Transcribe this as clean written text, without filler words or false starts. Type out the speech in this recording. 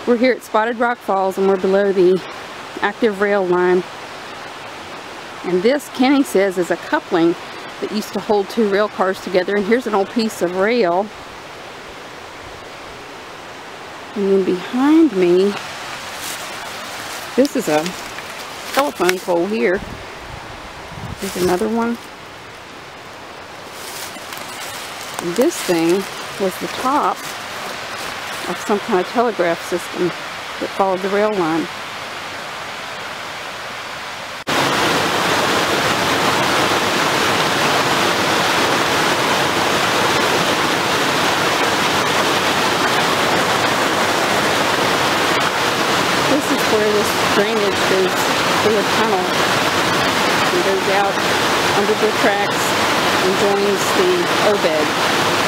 We're here at Spotted Rock Falls and we're below the active rail line. And this, Kenny says, is a coupling that used to hold two rail cars together. And here's an old piece of rail. And then behind me, this is a telephone pole here. There's another one. And this thing was the top of some kind of telegraph system that followed the rail line. This is where this drainage goes through a tunnel and goes out under the tracks and joins the Obed.